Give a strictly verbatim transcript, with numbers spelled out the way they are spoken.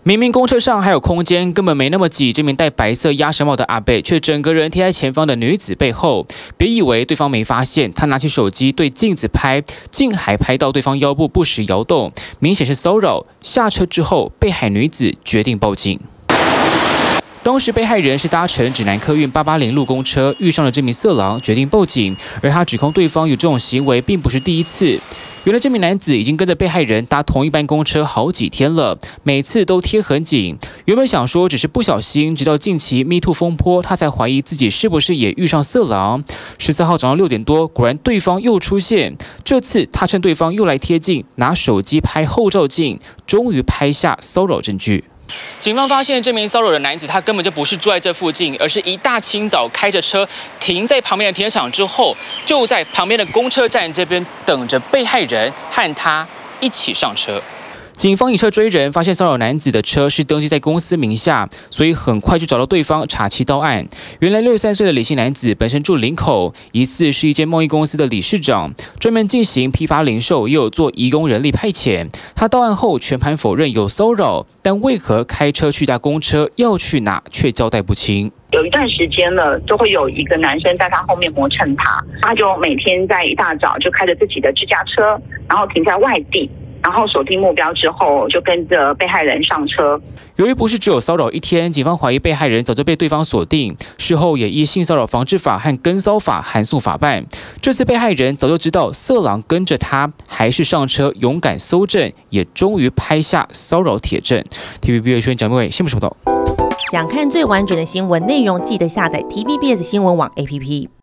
明明公车上还有空间，根本没那么挤，这名戴白色鸭舌帽的阿伯却整个人贴在前方的女子背后。别以为对方没发现，他拿起手机对镜子拍，竟还拍到对方腰部不时摇动，明显是骚扰。下车之后，被害女子决定报警。当时被害人是搭乘指南客运八八零路公车，遇上了这名色狼，决定报警。而他指控对方有这种行为，并不是第一次。原来这名男子已经跟着被害人搭同一班公车好几天了，每次都贴很紧。原本想说只是不小心，直到近期 Me Too 风波，他才怀疑自己是不是也遇上色狼。十四号早上六点多，果然对方又出现。这次他趁对方又来贴近，拿手机拍后照镜，终于拍下骚扰证据。警方发现这名骚扰的男子，他根本就不是住在这附近，而是一大清早开着车停在旁边的停车场之后，就在旁边的公车站这边等着被害人和他一起上车。警方以车追人，发现骚扰男子的车是登记在公司名下，所以很快就找到对方，查其到案。原来六十三岁的李姓男子本身住林口，疑似是一间贸易公司的理事长，专门进行批发零售，也有做移工人力派遣。他到案后全盘否认有骚扰，但为何开车去搭公车，要去哪却交代不清。 有一段时间了，都会有一个男生在他后面磨蹭他，他就每天在一大早就开着自己的自驾车，然后停在外地。然后锁定目标之后，就跟着被害人上车。 由于不是只有骚扰一天，警方怀疑被害人早就被对方锁定，事后也依性骚扰防治法和跟骚法函诉法办。这次被害人早就知道色狼跟着他，还是上车勇敢搜证，也终于拍下骚扰帖证。T V B S 蒋明伟新闻报道。 想看最完整的新闻内容，记得下载 T V B S 新闻网 A P P。